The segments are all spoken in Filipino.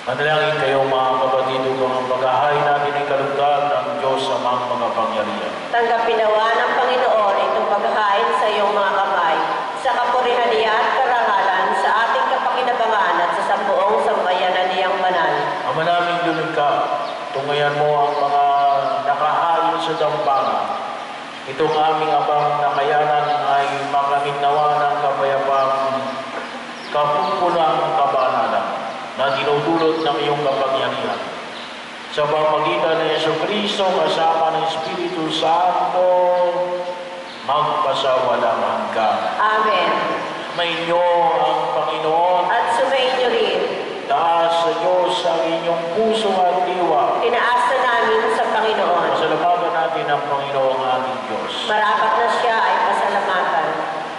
Manalangin kayo mga kapatid upang ang paghahain natin ay kalugdan ng Diyos amang makapangyarihan. Tanggapin nawa ng Panginoon itong paghahain sa iyong mga kamay, sa kapurihan niya at karangalan, sa ating kapakinabangan at sa sambuong sambayanan niyang banal. Ama naming lumikha, tungayan mo ang mga nakahain sa dambangan. Itong aming abang nakayanan ay makamit nawa ng kapayapang kapumpulang kabanalan na dinudulot ng iyong kapangyarihan. Sa pamamagitan ng Jesucristo kasama ng Espiritu Santo, magpasawalang hanggan. Amen. Mainyo ang Panginoon At sumainyo rin. taas sa Diyos ang inyong puso at diwa. Tinaas na namin sa Panginoon. Pasalamatan natin ang Panginoong ating Diyos. Marapat na siya ay pasalamatan.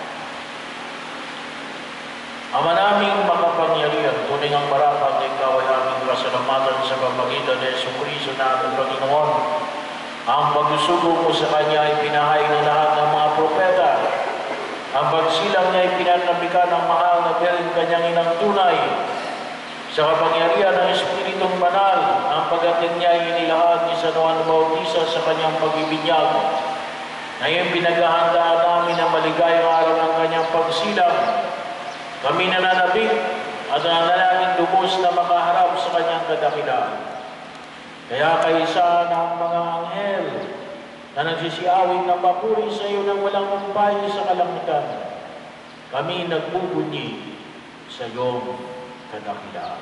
Ama naming makapangyarihan, tunay ang marapat na ikaw ay aming pasalamatan sa pamamagitan ng Jesucristo na ating Panginoon. Ang pagsusugo mo sa Kanya ay pinahain ng lahat ng mga propeta. Ang pagsilang niya ay pinanambikan ng mahal na Birhen Kanyang inang tunay. Sa kapangyarihan ng Espiritong Banal, ang pagdating niya ay inilahad ni San Juan Bautista sa Kanyang pagbibinyag. Ngayon pinaghahandaan namin ang maligayang araw ng Kanyang pagsilang. Kami nananabik at nanalangin lubos na makaharap sa Kanyang kadakilaan. Kaya kaisa ng mga anghel na nagsisiawit ng papuri sa iyo ng walang umpay sa kalangitan, kami nagbubunyi sa iyong kadakilaan.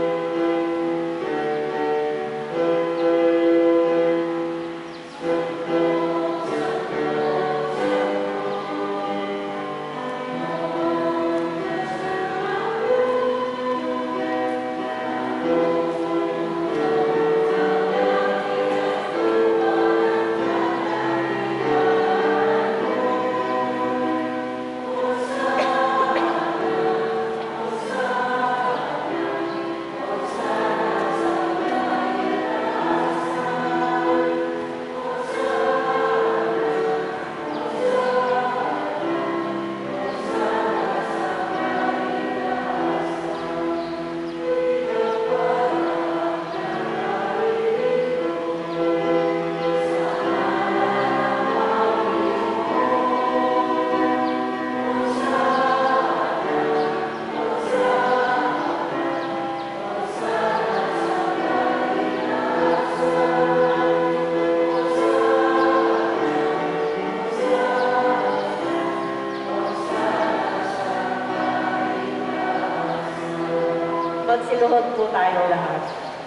Magsiluhod po tayong lahat.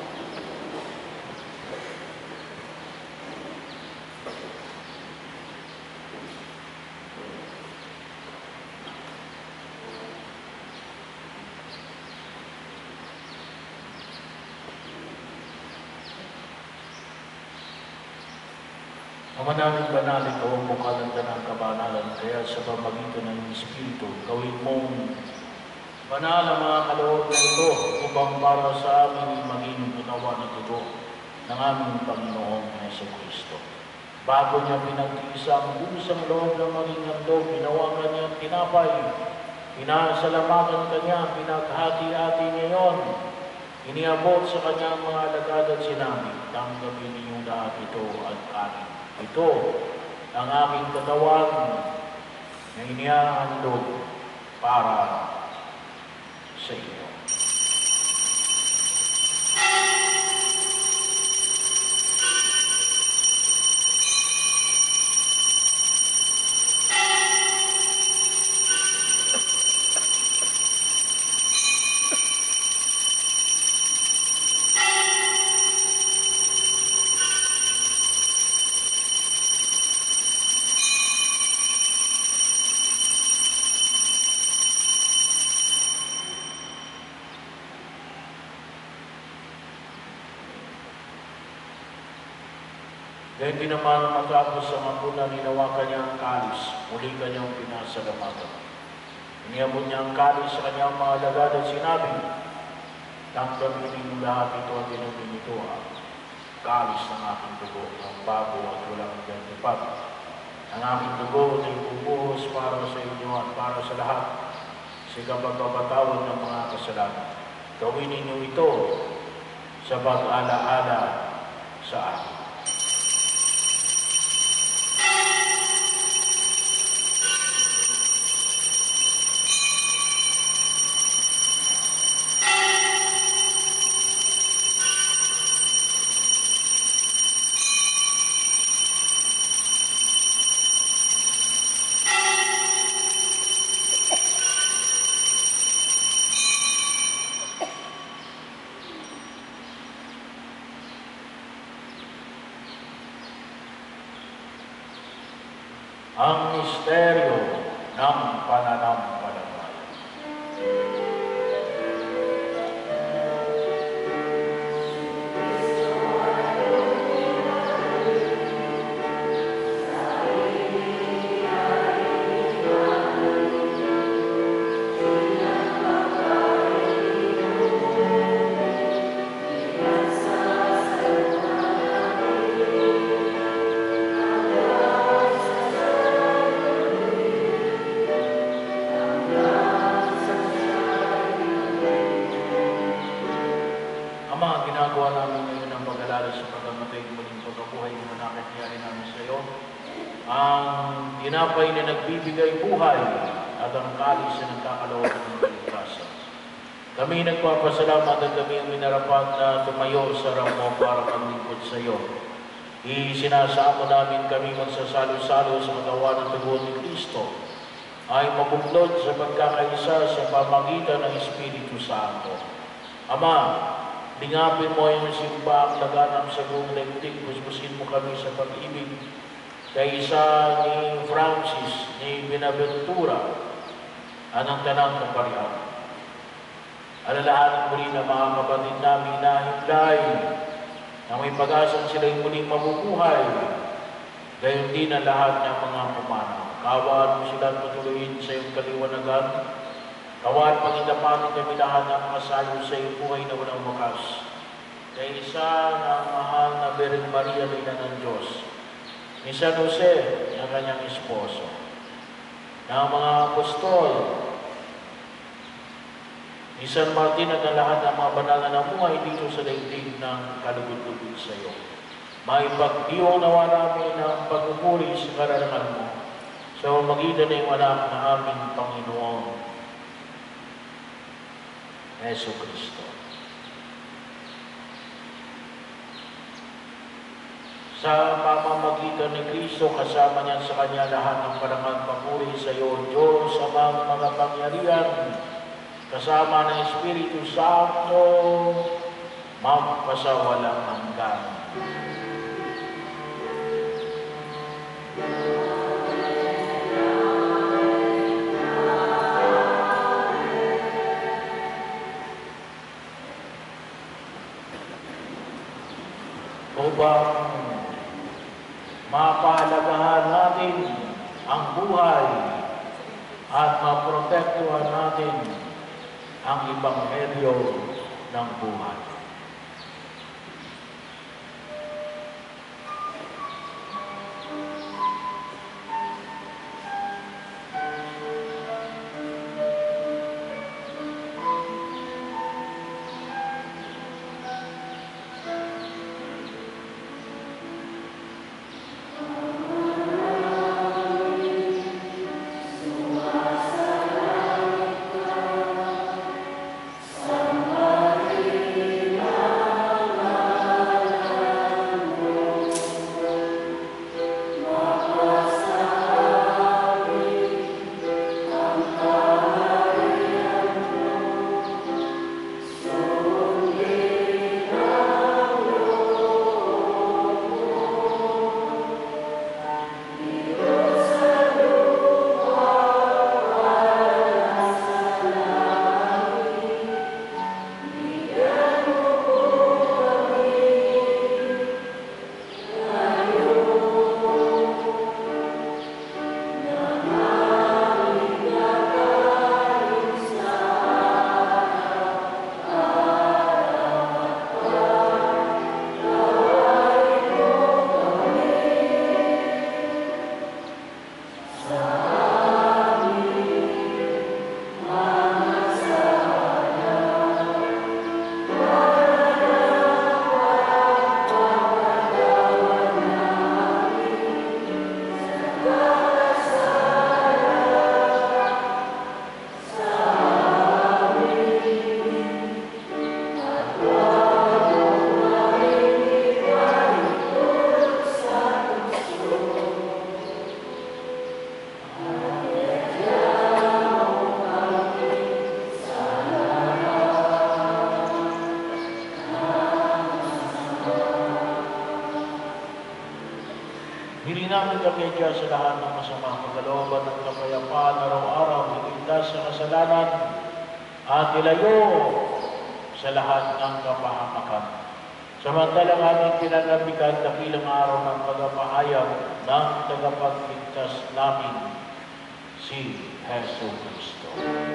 Ama namin banal, ikaw ang bukalanda ng kabanalan, kaya sa pamamagitan ng Espiritu, gawin mong banal ang mga kaloob na ito upang para sa amin maging unawa na dugo ng aming Panginoong Jesucristo. Bago niya pinagtiisa ang busang loob ng maging handog, ginawa kanya tinapay, pinasalamatan kanya, pinaghati-hati niya yon, iniabot sa kanyang mga alagad at sinabi, tanggapin ninyong lahat ito at kanin. Ito ang aking katawan na inihahandog para sa inyo. Dahil di naman matapos ang hapunan, hinawakan niya ang kalis, muli kanyang pinasalamatan. Iniabot niya ang kalis sa kanyang mga alagad at sinabi, tanggapin ninyong lahat ito at inumin ito, kalis ng aking dugo, ang bago at walang gantipat. Ang aking dugo na ibubuhos para sa inyo at para sa lahat, sa kapagpapatawad ng mga kasalanan. Gawin ninyo ito sa pag-alaala sa akin. Ang misteryo ng pananampalataya. Ama, ginagawa namin ngayon ang pag-alala sa pagkamatay ng muling pagkabuhay ng anak at nangyari namin sa iyo. Ang tinapay na nagbibigay buhay at ang kalis na nagkakalawag ng kaligtasan. Kami nagpapasalamat at kami ang minarapat na tumayo sa harap mo para maglingkod sa iyo. Isinasamo namin kami magsasalo-salo sa katawan ng dugo ni Kristo ay mabuklod sa pagkakaisa sa pamagitan ng Espiritu Santo. Ama, lingapin mo yung simbaang laganap sa buong daigdig, puspusin mo kami sa pag-ibig kay isa ni Francis, ni Binaventura, anang tanang kaparihan. Alalahanin mo rin ang mga kapatid namin na himlay na may pag-asang sila'y muling mabubuhay, gayon din ang lahat ng mga pumanaw. Kawaan mo sila at patuloyin sa iyong kaliwanagan. Kawaan pangindapatin kami lahat ng mga sayo sa iyong buhay na walang wakas. Kay isa ng mahal na Birhen Maria, Ina ng Diyos, ni San Jose, na kanyang esposo, ng mga apostol, ni San Martin at ang lahat ng mga banal na namuhay dito sa daigdig ng kalugod-lugod sa iyo. Maipagdiwang nawa namin ang pagpupuri sa kararangan mo sa pamamagitan ng anak na aming Panginoon, Yesu Kristo. Sa pamamagitan ni Kristo, kasama niya sa kanya lahat ng parangal papuri sa iyo, Diyos, amang mga pangyarihan, kasama ng Espiritu Santo, magpasawalang hanggan. Upang mapahalagahan natin ang buhay at maprotektuhan natin ang Ebanghelyo ng buhay. Hiling namin kami Diyos sa lahat ng masama, pagkalooban ng kapayapaan araw-araw, iligtas sa kasalanan, at ilayo sa lahat ng kapahamakan. Samantalang aming pinanabigan dakilang araw ng pagpapahayag ng tagapagligtas namin, si Hesus Kristo.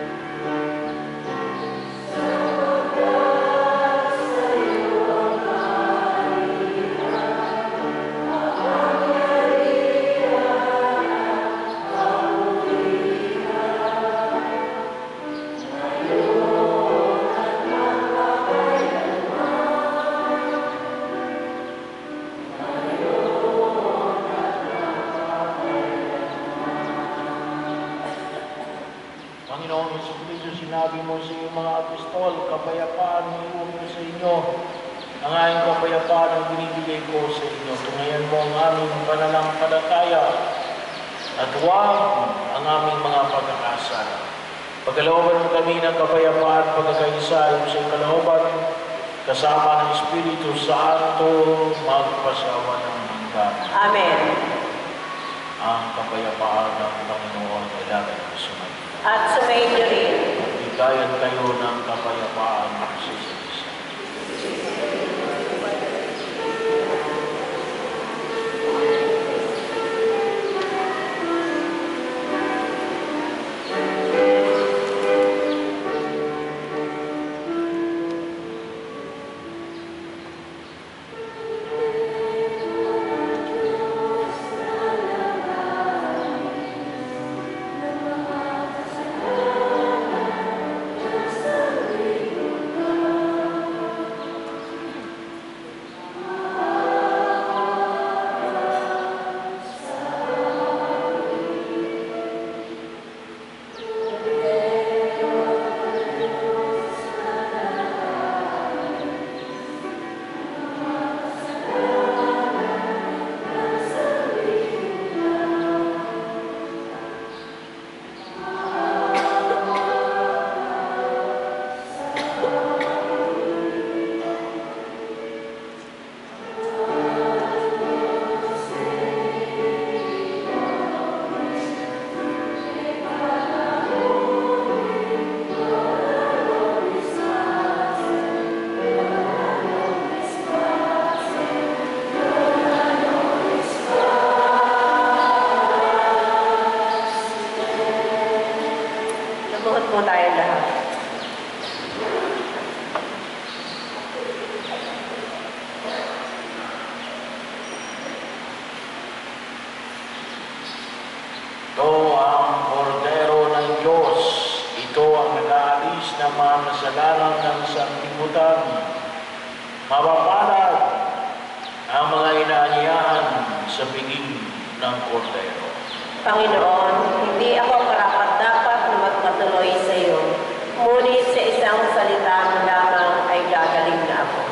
Panginoong Jesucristo, sinabi mo sa iyong mga apostol, kapayapaan mo ko sa inyo. Ang aking kapayapaan ang binibigay ko sa inyo. Tungayan mo ang aming pananampalataya at huwag ang aming mga pagkakasala. Pagkalooban kami ng kapayapaan, pagkakaisa ayon sa kalooban, kasama ng Espiritu Santo, magpasawa ng hanggan. Amen. Ang kapayapaan ng Panginoon ay lagi sumayin. At sumainyo rin. Bigayan kayo ng kapayapaan sa isa't isa. Lumuhod po tayo lahat. Ito ang kordero ng Diyos. Ito ang nag-aalis na mga kasalanan ng sanglibutan. Mapapalad ang mga inaanyayahan sa piging ng kordero. Panginoon, hindi ako karapat-dapat na magpatuloy sa iyo. Ngunit sa isang salita mo lamang ay gagaling na ako.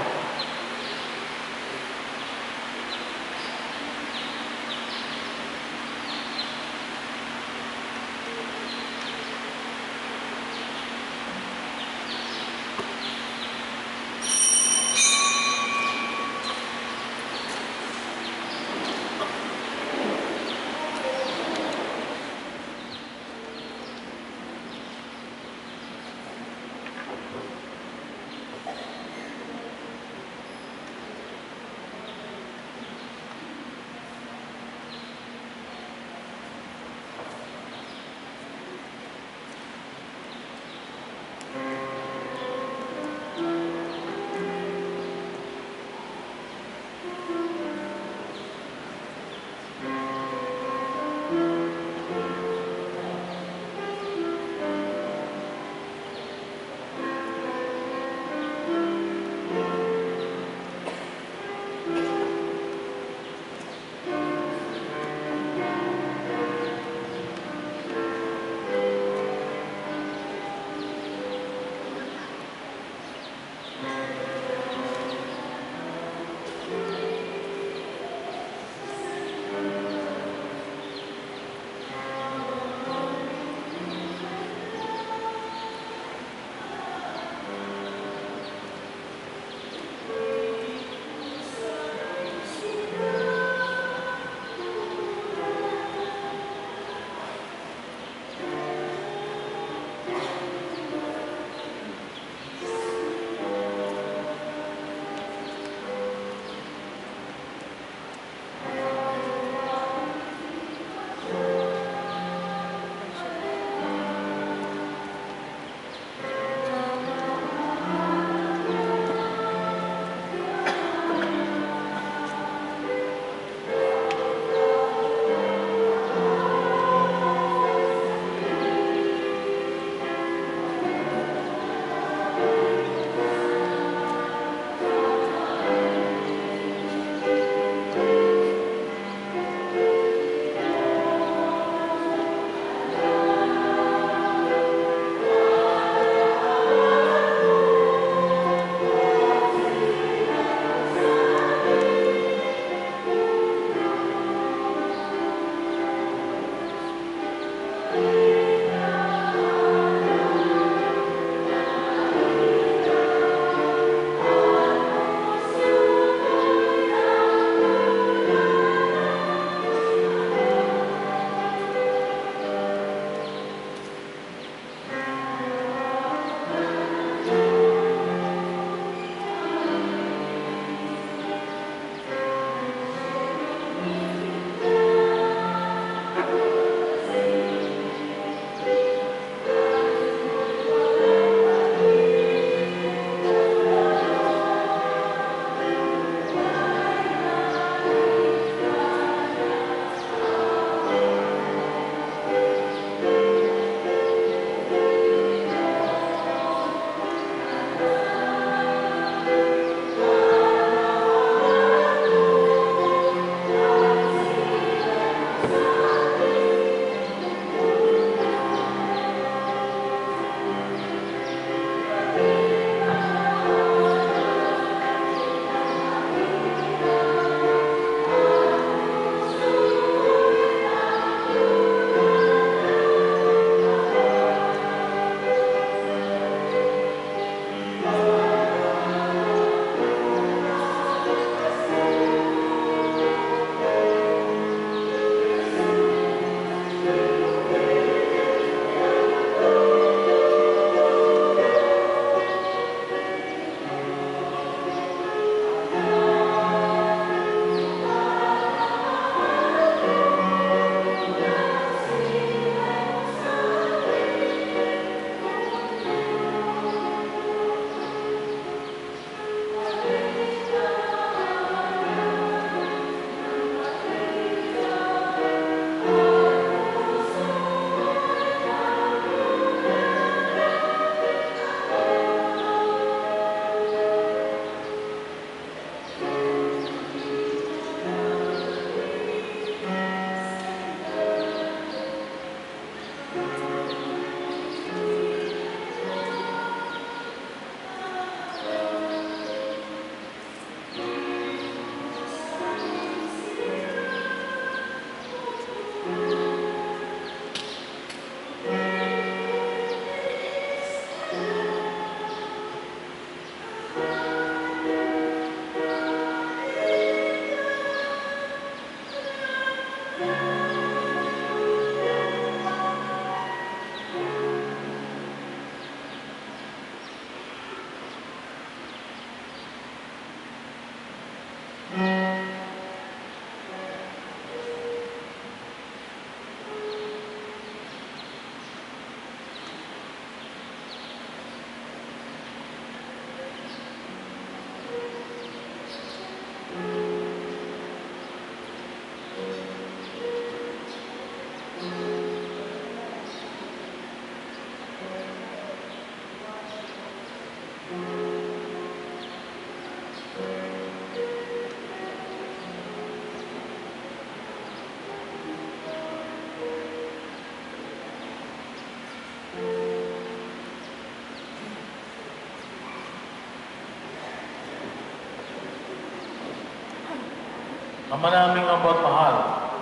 Ama naming ang pagmahal,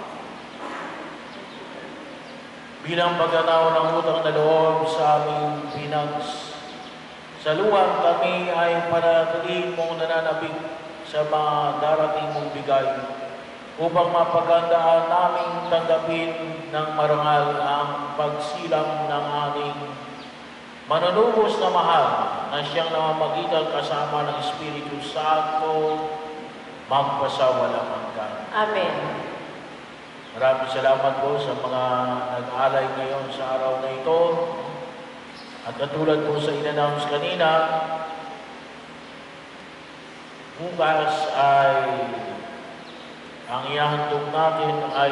bilang pagkatao ng utang na loob sa aming pinagsaluhan, kami ay panatilihin mong nananabik sa mga darating mong bigay upang mapagandaan naming tanggapin ng marangal ang pagsilang ng aming manunubos na mahal na siyang namamagitan kasama ng Espiritu Santo magpasawalang hanggan. Amen. Maraming salamat po sa mga nag-alay ngayon sa araw na ito. At katulad po sa in-announce kanina, bukas ay ang ihahandog natin ay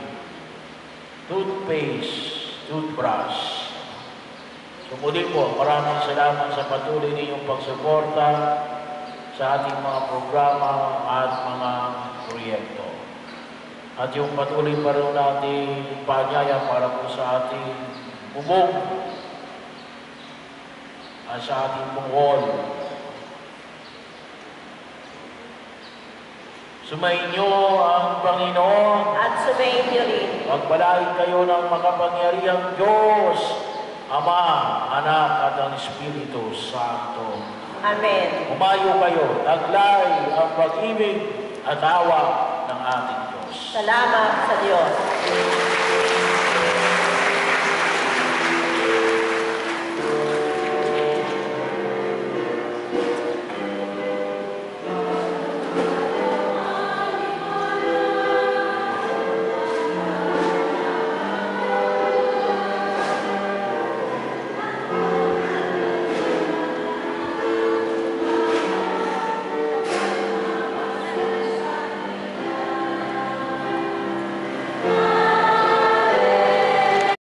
toothbrush. So muli po, maraming salamat sa patuloy ninyong pagsuporta sa ating mga programa at mga proyekto. At yung patuloy pa rin natin paanyaya para po sa ating bubong at sa ating bungol. Sumainyo ang Panginoon At sumainyo rin. Pagpalain kayo ng makapangyarihang Diyos, Ama, Anak at ang Espiritu Santo. Amen. Umayo kayo, taglay ang pag-ibig at awa ng ating Diyos. Salamat sa Diyos.